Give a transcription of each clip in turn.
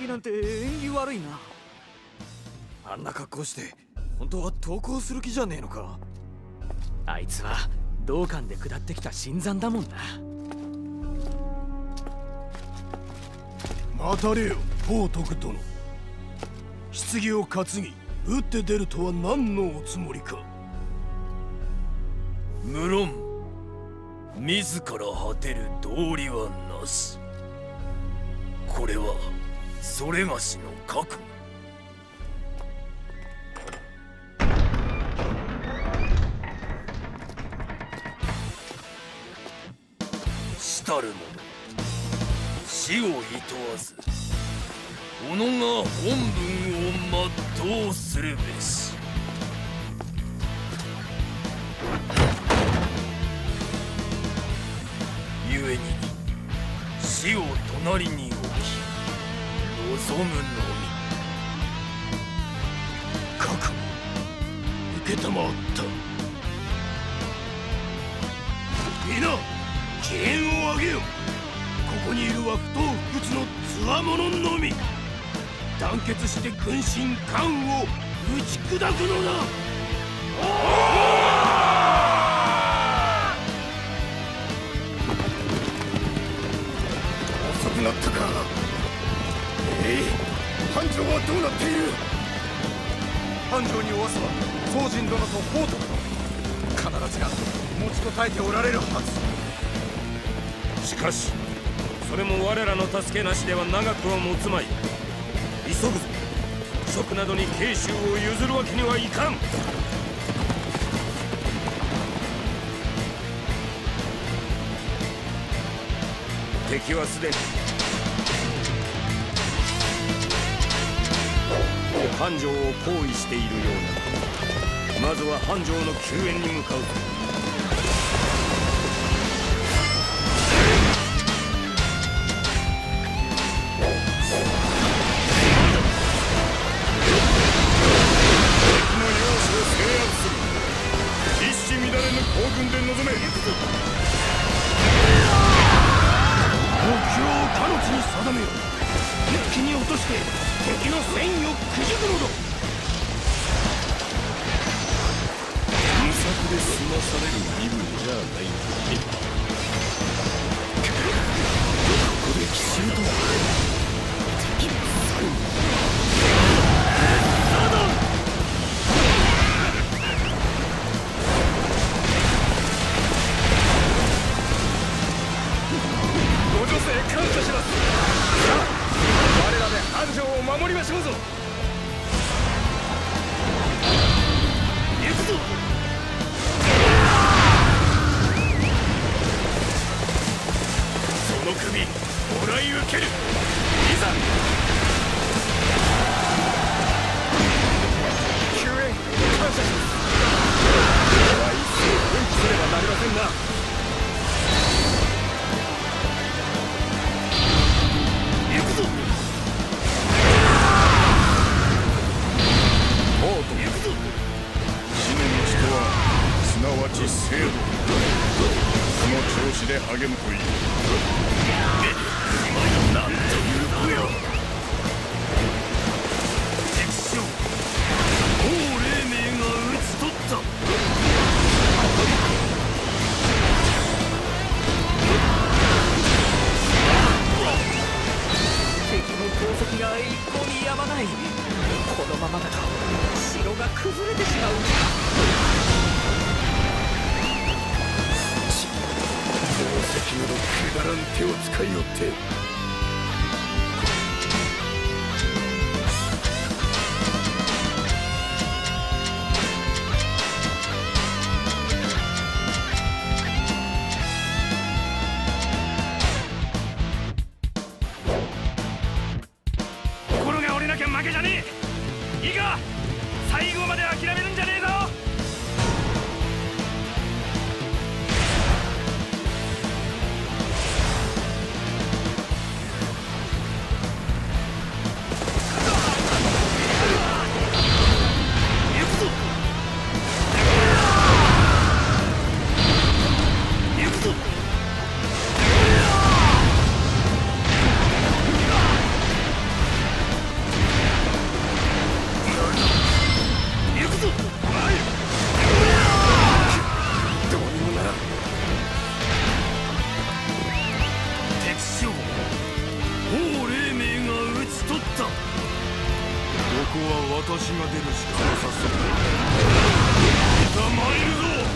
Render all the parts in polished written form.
時なんて縁起悪いな。あんな格好して本当は投降する気じゃねえのか。あいつは道館で下ってきた新参だもんな。 待たれよ宝徳殿。棺を担ぎ打って出るとは何のおつもりか。 無論自ら果てる道理はなし。これはそれがしの覚悟。したる者死をいとわず己が本分を全うするべし。故に死を隣に置き望むのみ。 覚悟承った。皆機嫌を上げよ。ここにいるは不当不屈の強者のみ。団結して軍神漢を打ち砕くのだ。遅くなったか。繁盛はどうなっている。 繁盛におわすは宗人殿と宝徳殿。必ずや持ちこたえておられるはず。しかしそれも我らの助けなしでは長くは持つまい。急ぐぞ。蜀などに慶州を譲るわけにはいかん。敵はすでに繁盛を包囲しているようだ。まずは繁盛の救援に向かうぞ。 は私が出るしかなさそうだ。いざ参るぞ。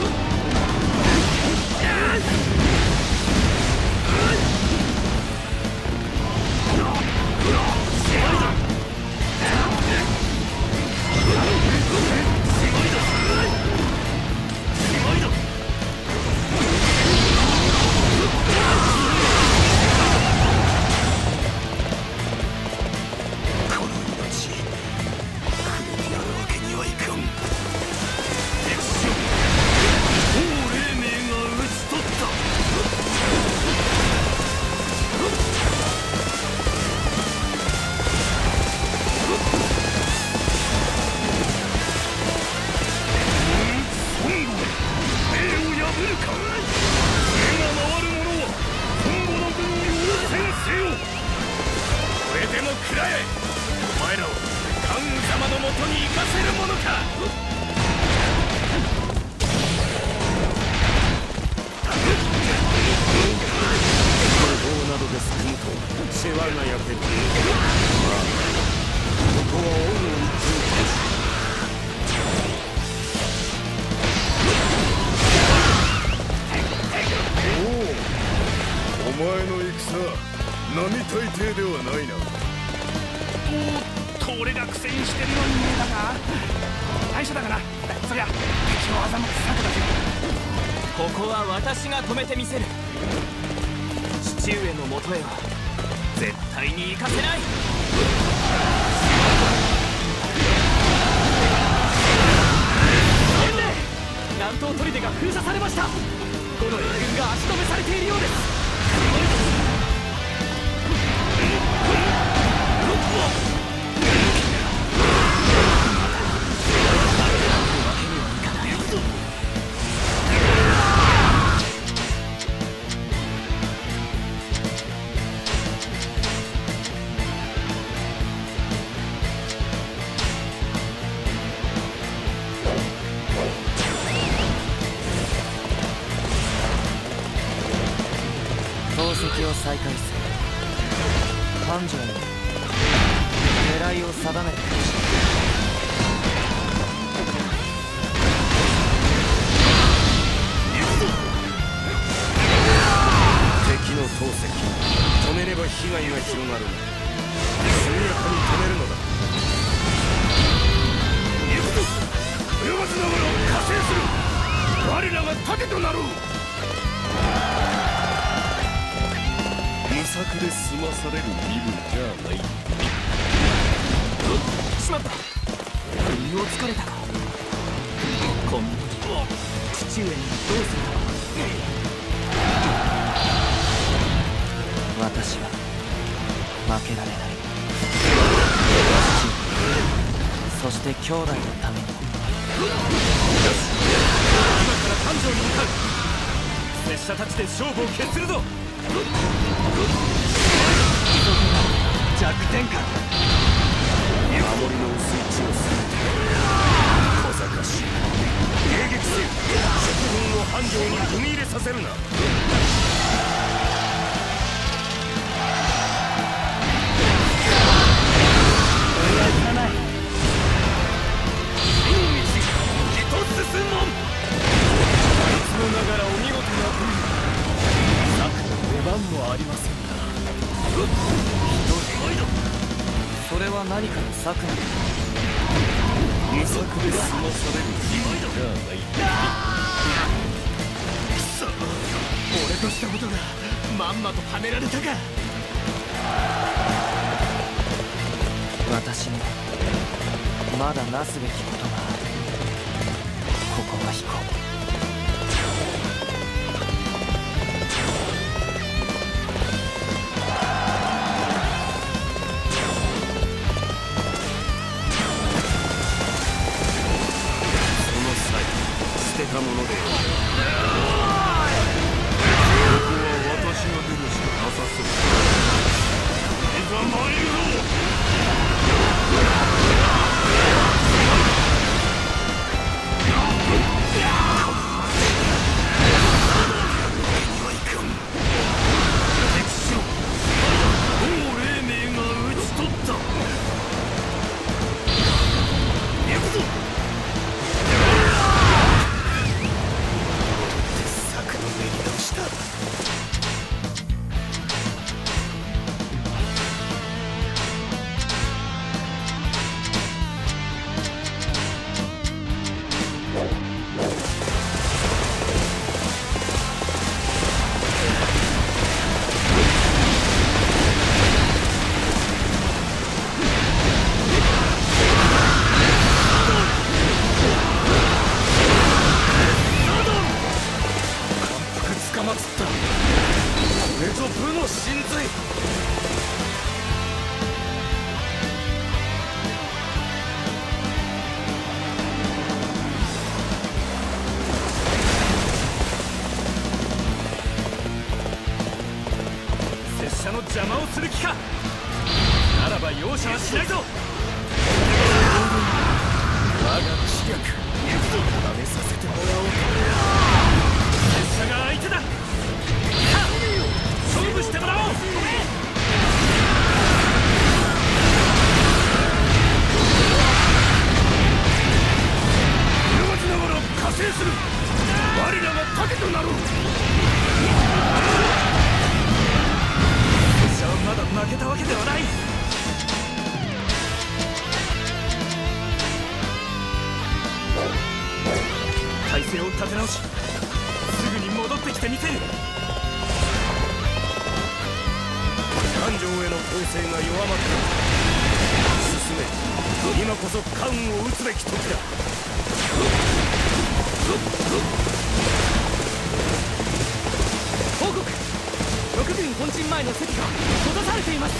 ここは私が止めてみせる。父上のもとへは絶対に行かせない。南東砦が封鎖されました。この援軍が足止めされているようです。を再開する。繁盛に狙いを定めてほしい。 敵の投石止めれば被害が広がる。速やかに止めるのだ。行くぞ。及ばずながら加勢する。我らが盾となろう。無策で済まされる身分じゃない。 しまった。身をつかれたか。今度父上にどうするか。私は負けられない。父、そして兄弟のために。よし、今から誕生に向かう。拙者たちで勝負を決するぞ。弱点か。 守りの薄い地をする小賢しい。迎撃せよ。食軍を繁盛に踏み入れさせるな。 それは何かの策なのか。 無策で済まされる暇じゃない。 くそ、俺としたことがまんまとはめられたか。私にまだなすべきことがある。ここは引こう。 捨てたものでここは私が出るしかなさそう。いざ参るぞ。 こ気か。ならば容赦はしないぞ。 我が知略試めさせてもらおう。 拙者が相手だ。さあ勝負してもらおう。 泳がしながら加勢する。我らが盾となろう。 拙者はまだ負けたわけではない。体勢を立て直し、すぐに戻ってきてみせる。 艦上への攻勢が弱まった。進め、今こそ艦を撃つべき時だ。 報告、6軍本陣前の席が閉ざされています。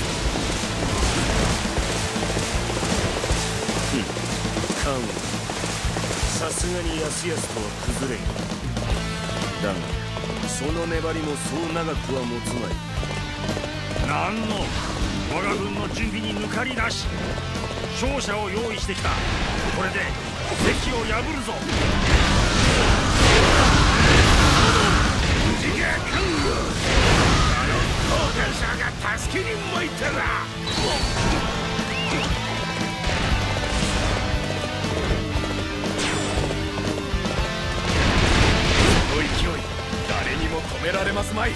艦はさすがにやすやすとは崩れん。だがその粘りもそう長くは持つまい。 何の我が軍の準備に抜かりなし。勝者を用意してきた。これで敵を破るぞ。無事が艦をあの航海者が助けに参ったら。 この勢い誰にも止められますまい。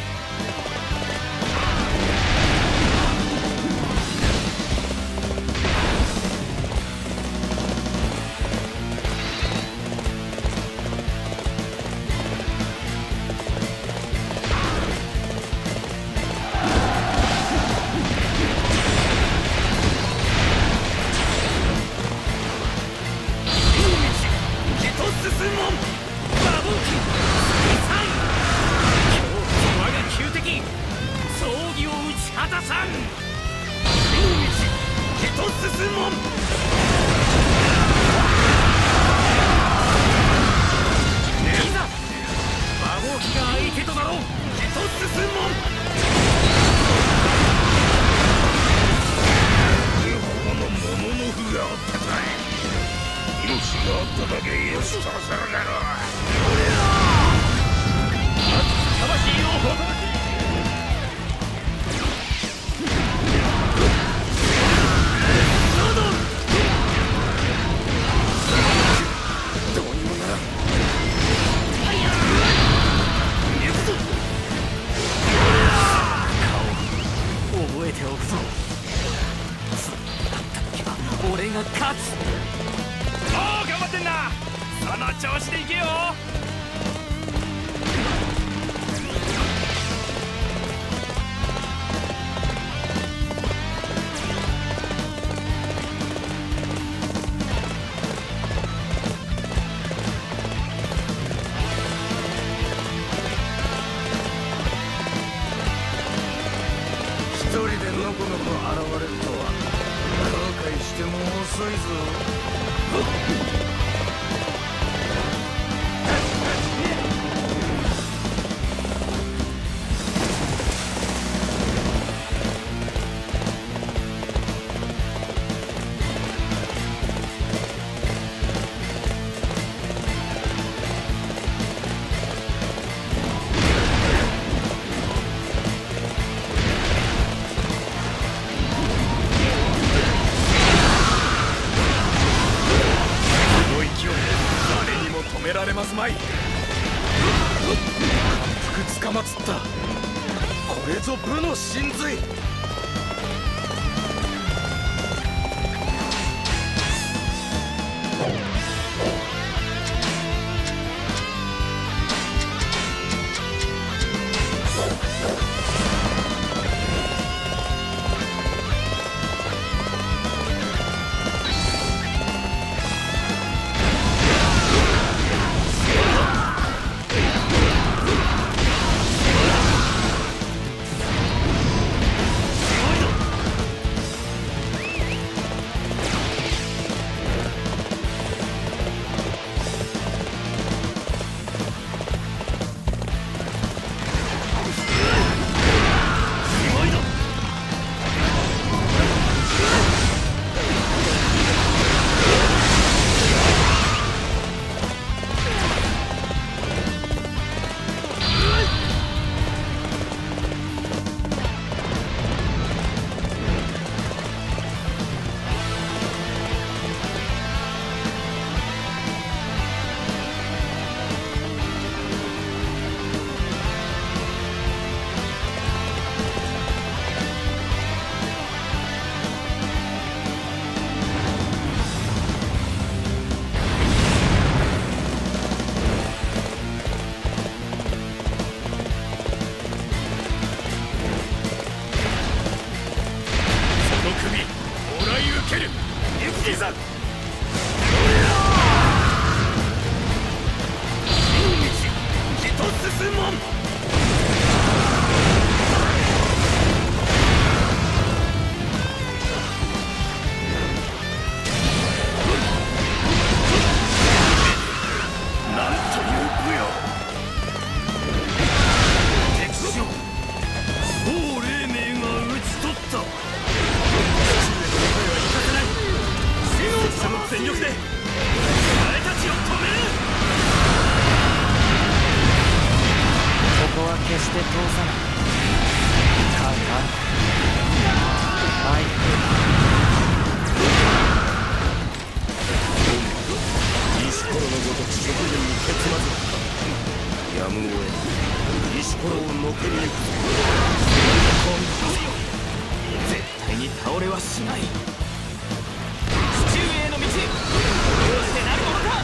これぞ武の神髄。 いざ一つ進もん。なんという武よ。敵将王黎明が討ち取った。父上の声は生かせない。戦王者の全力でお前たちを止める。 ここは決して通さない。かかはい石ころのごとく職人に蹴つまずったやむを得ぬ石ころをのけに行く。絶対に倒れはしない。父上への道どうしてなるものか。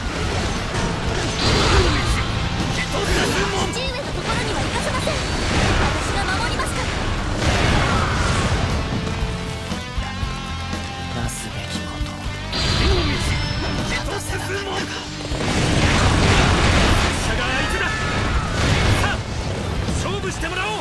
父上のところには行かせません。私が守りますから。 なすべきこと進もうか。 拙者が相手だ。さあ勝負してもらおう。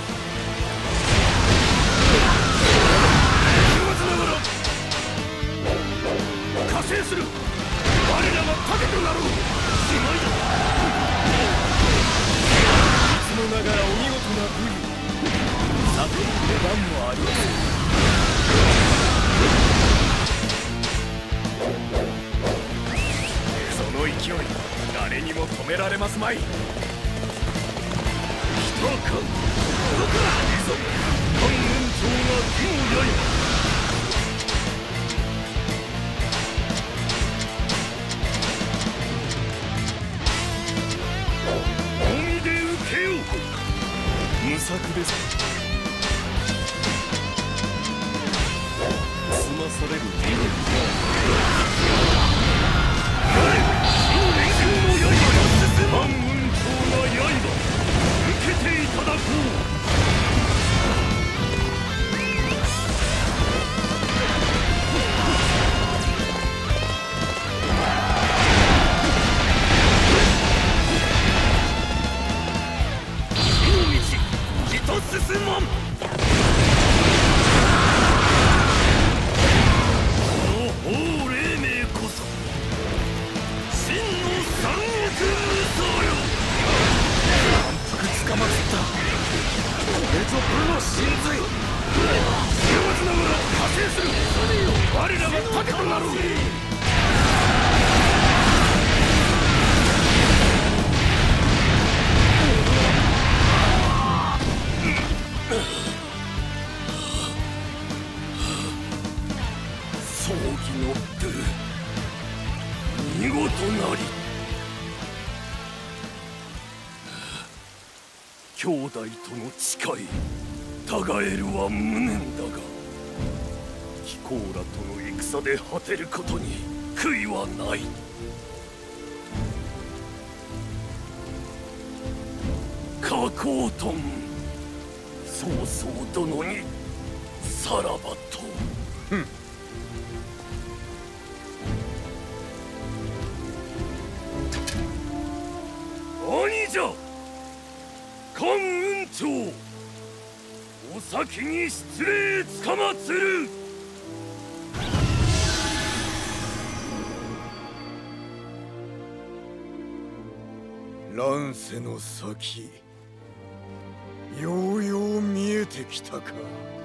加勢する。我らが盾となろう。しまいだ。 いつもながらお見事な武勇。さて出番もあります。 その勢い誰にも止められますまい。来たか。どこだ。いざ関雲長が火の刃。無策です。済まされる理由関雲長の刃受けていただこう。進もん。この王黎明こそ真の三億無双よ。 反復捕まったこれぞ武の真髄。 知らずながら加勢する。我らが盾となろう。葬儀の部見事なり。兄弟との誓いたがえるは無念だが、貴公らとの戦で果てることに悔いはない。加工トン曹操殿にさらばと。兄者関雲長、お先に失礼つかまつる。乱世の先、ようよう見えてきたか。